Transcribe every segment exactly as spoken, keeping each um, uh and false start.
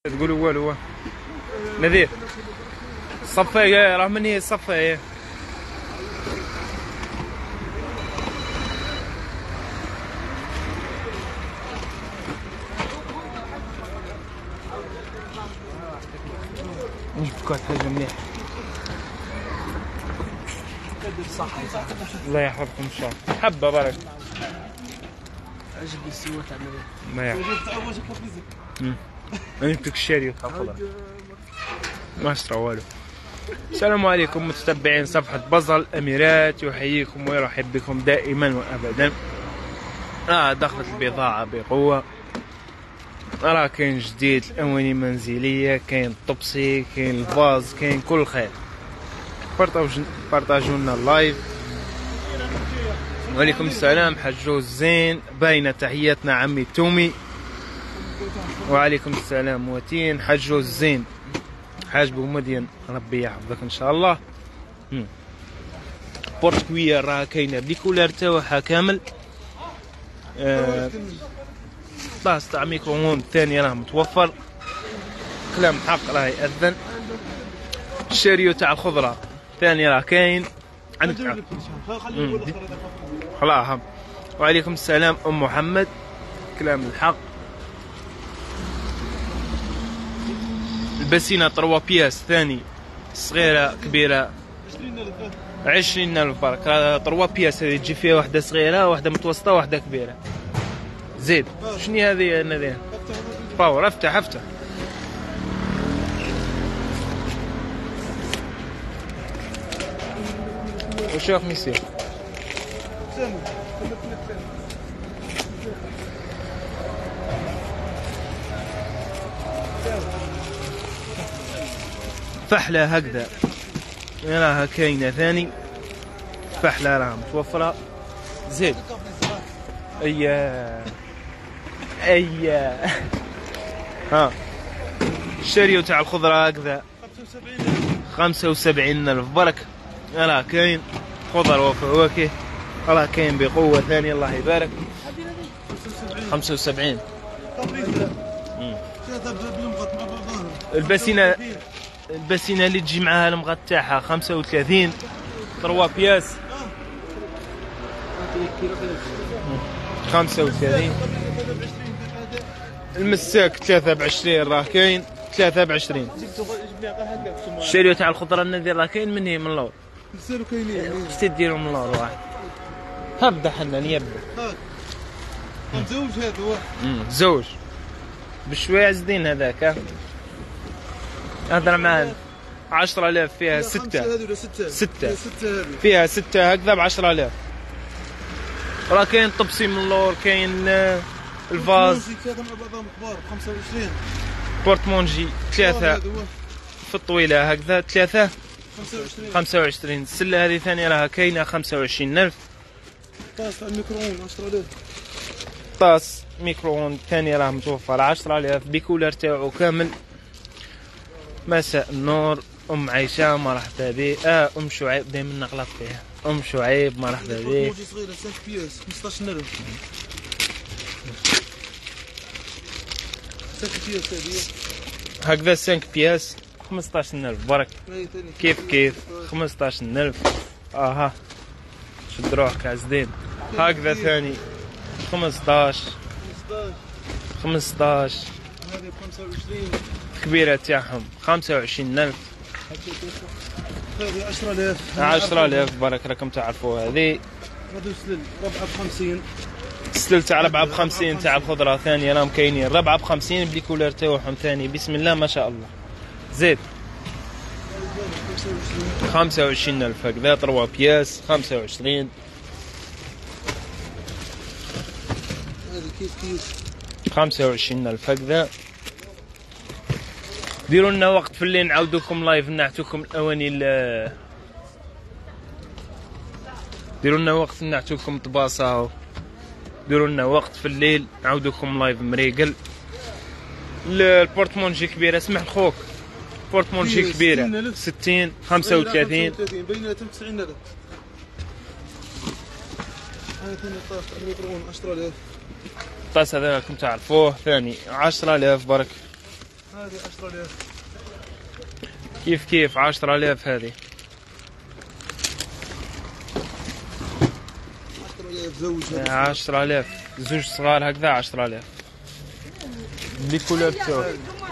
تقولوا والو نذير الصفايه راه من هي الصفايه نجبك حاجه مليحه. الله يحفظكم ان شاء الله. حبه برك عجبني السوا تاع ما يعرف انا جبتك الشاري وتاخذها ما اشترى والو. السلام عليكم متتبعين صفحة بزل الأميرات، يحييكم ويرحب بكم دائما وأبدا. آه دخلت البضاعة بقوة، راه كاين جديد الأواني المنزلية، كاين الطبسي، كاين الفاز، كاين كل خير. بارطاجوا لنا اللايف. وعليكم السلام حجوز زين، باينة تحياتنا عمي تومي. وعليكم السلام وتين حجوز زين حاج بومدين، ربي يحفظك ان شاء الله. بورتكوية راه كاينه بكولار تاعها كامل. آه طاس تاع ميكروفون الثاني راه متوفر، كلام حق راه يأذن. الشاريو تاع الخضره ثاني راه كاين عندك خلاص. وعليكم السلام ام محمد، كلام الحق. البسينة تروا بياس ثاني صغيرة كبيرة عشرين ألف برك. هذا تروا بياس، هذه تجي فيها واحدة صغيرة واحدة متوسطة واحدة كبيرة. زيد شنو هذه هذه باور؟ افتح افتح. وش راكم يصير؟ فحلة هكذا راها كاينة ثاني، فحلة راها متوفرة. زيد ايا ايا ها الشاريو تاع الخضرة هكذا خمسة وسبعين ألف برك. راه كاين خضر وفواكه، راه كاين بقوة ثاني الله يبارك. خمسة وسبعين. البسينة البسينة اللي تجي معاها المغط تاعها خمسة وثلاثين، تروا بياس خمسة وثلاثين. المساك ثلاثة بعشرين راه كاين ثلاثة بعشرين. الشاريو تاع الخضرة النذير راه كاين من هي من اللور. خصك ديرو من اللور واحد. هبدا حنان يبدا. مزوج هذا واحد. زوج بشوية زدين هذاك. هضر معاه عشرة آلاف فيها ستة ستة فيها ستة هكذا بعشرة آلاف. راه كاين طبسي من اللور، كاين الفاز ثلاثة مع بعضهم كبار خمسة وعشرين. بورتمونجي ثلاثة في الطويلة هكذا ثلاثة خمسة وعشرين. السلة هذه ثانية راها كاينة خمسة وعشرين ألف. طاس تاع الميكروون عشرة آلاف. طاس ميكروون ثاني راه متوفر عشرة آلاف بكولر تاعو كامل. مساء النور ام عائشه مرحبا بك. اه ام شعيب دائما نغلط فيها. ام شعيب مرحبا بك. موجي صغيره خمسة بياس خمسطاش ألف. خمسة بياس هذه هكذا خمسة بياس خمسطاش ألف برك. كيف كيف خمسطاش ألف. اها شد روحك عزدين. هكذا ثاني خمسطاش خمسطاش. هذه خمسة وعشرين. كبيرة تاعهم خمسة وعشرين ألف. هذه عشرة آلاف. عشرة آلاف برك راكم تعرفوا. هذه هذو سلل ربعة بخمسين. السلل تاع ربعة بخمسين تاع الخضرة ثاني راهم كاينين ربعة بخمسين بلي كولر تاعهم ثاني. بسم الله ما شاء الله. زيد خمسة وعشرين ألف هكذا تروا بياس خمسة وعشرين. هذه كيف كيف خمسة وعشرين ألف هكذا. ديروا لنا وقت في الليل نعاودوكم لايف نعطوكم الاواني. ديروا لنا وقت نعطوكم طباصه. ديروا لنا وقت في الليل نعاودوكم لايف مريقل. البورتمونجي كبيره اسمح لخوك. بورتمونجي كبيره ستين خمسة وثلاثين بيناتهم تسعين ألف. هذا ثاني طاس الميكروون عشرة آلاف. الطاس هذا راكم تعرفوه ثاني عشرة آلاف برك. هذه عشرة آلاف. كيف كيف عشرة آلاف هذه. عشرة آلاف زوج. عشرة آلاف زوج صغار هكذا عشرة آلاف. بكولور تاعو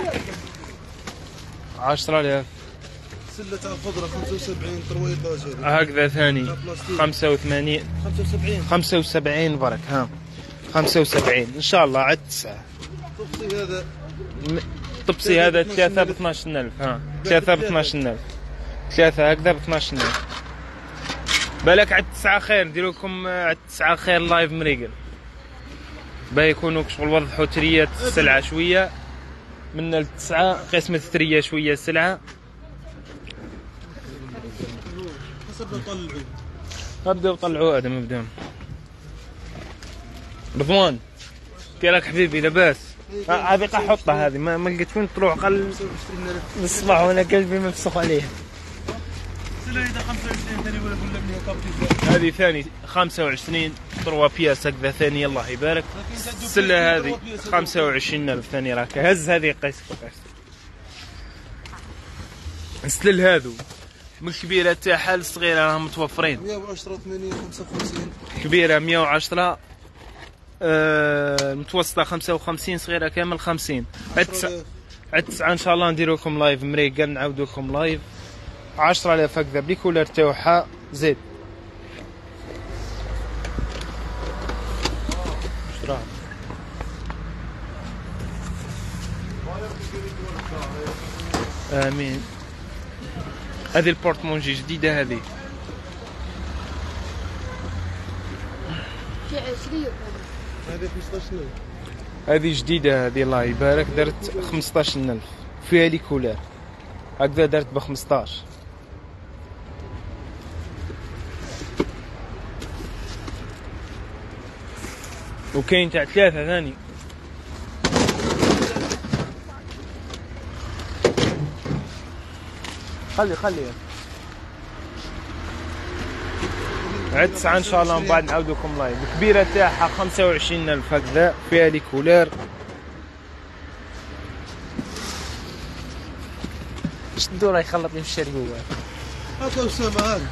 عشرة آلاف. سلة تاع خضرة خمسة وسبعين طرويطاج هذه. هكذا ثاني خمسة وثمانين. خمسة وسبعين. خمسة وسبعين برك ها. خمسة وسبعين إن شاء الله عد تسعة. طبسي هذا. طبسي هذا ثلاثة ب اثناش ألف ها. ثلاثة ب اثناش ألف. ثلاثة هكذا ب اثناش ألف. بالك عد تسعة خير نديرو لكم عد تسعة خير لايف مريقل. باه يكونوا شغل وضحوا تريات السلعة شوية. من التسعة قسمة الترية شوية السلعة. حسب نطلعوا. ابداو طلعوا ادم ابداو. رضوان كي راك حبيبي لاباس؟ هذه قا حطها هذه ما, ما لقيت وين تروح قل بالصباح وانا قلبي مفسخ عليه. هذه ثاني خمسة وعشرين طروا بياس هكذا ثاني الله يبارك. السلة هذه خمسة وعشرين ألف ثاني راك هز هذه قيس قيس. السلل هذو من الكبيرة تاعها الصغيرة راهم متوفرين. مية وعشرة ثمانين خمسة وخمسين. كبيرة مية وعشرة آه متوسطة خمسة وخمسين صغيرة كامل خمسين. عد تسعة عد تسعة إن شاء الله نديرو لكم لايف مريقل نعاودو لكم لايف. عشرة آلاف هكذا بلي كولر تاعها زيد. شرا امين. هذه البورتمونجي جديدة هذه. هذه خمسطاش ألف. هذه جديدة هذه الله يبارك درت خمسطاش ألف فيها لي كولر هكذا درت ب خمسطاش. وكاين تاع ثلاثة ثاني. خلي خلي عد تسعة ان شاء الله من بعد نعاودو لكم لايف. الكبيرة تاعها خمسة وعشرين ألف هكذا فيها لي كولير. شدو راه يخلطني في الشرقوة. هاكا أسامة هذا.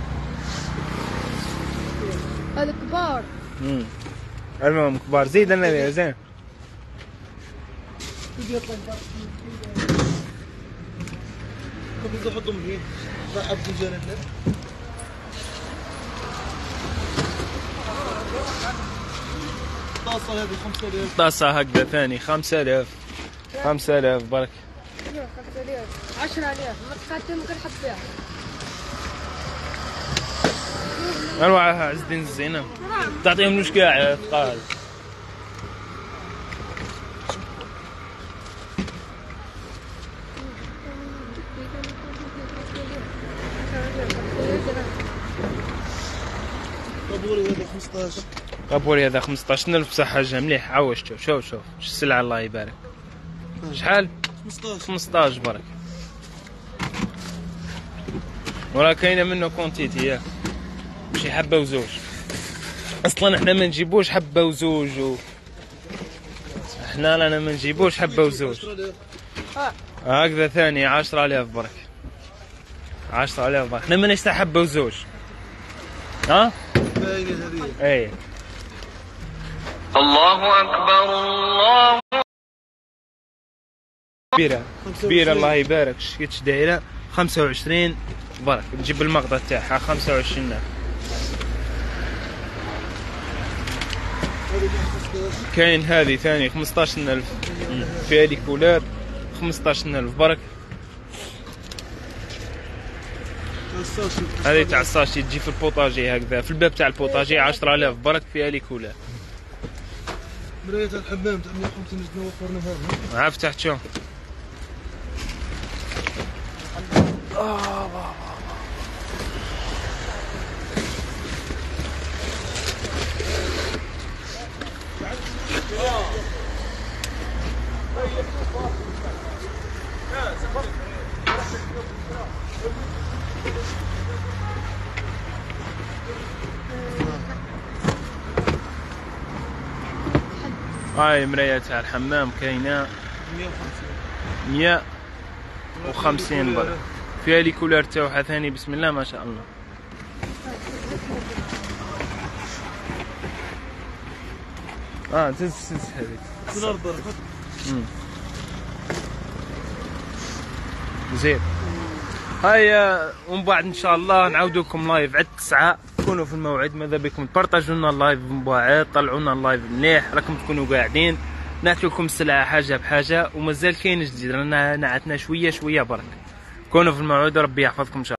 هذا كبار. امم المهم كبار زيد انا زين. كم نحطهم فيه؟ راح ابدي جنة. طاسة هذه خمسة آلاف. طاسة هكذا ثاني خمسة آلاف. خمسة آلاف برك. خمسة آلاف عشرة آلاف ما تقاتل ممكن نحط فيها. أروعها عز الدين الزينة تعطيهم لوش كاع ثقال. طابوري هذا خمسطاش. طابوري هذا خمسطاش ألف بصح حاجة مليح. عوجتو شوف شوف شو السلعة الله يبارك. شحال؟ خمسطاش. خمسطاش برك. وراه كاينة منه كونتيتي ياك ماشي حبة وزوج. اصلا احنا ما نجيبوش حبة وزوج و... احنا رانا ما نجيبوش حبة وزوج. هكذا ثاني عشرة آلاف برك. عشرة آلاف برك. احنا ما نشتري حبة وزوج. ها؟ باينة هذه. اي الله أكبر الله. كبيرة كبيرة الله يبارك. شكيتش دايرة خمسة وعشرين برك. نجيب المقطع تاعها خمسة وعشرين ألف. كاين هذه ثاني خمسطاش ألف فيها لي كولار خمسطاش ألف برك. هذه تاع الساشي تجي في البوطاجي هكذا في الباب تاع البوطاجي عشرة آلاف برك فيها لي كولار. مراية الحمام تاع مية وخمسين جنيه وفرنا هذا. عارف تحت شو؟ هاي مراية تاع الحمام كاينة مية وخمسين. مية وخمسين برك. فيها لي كولار تاعها ثاني بسم الله ما شاء الله. اه تز تز هذيك كولار برك. زين. هيا ومن بعد ان شاء الله نعاودوا لكم لايف على التسعة. كونوا في الموعد، ماذا بكم تبارطاجوا لنا اللايف من بعد، طلعوا لنا اللايف مليح، راكم تكونوا قاعدين ناكلوا لكم السلعه حاجه بحاجه، ومازال كاين جديد رانا نعتنا شويه شويه برك. كونوا في الموعد وربي يحفظكم ان شاء الله.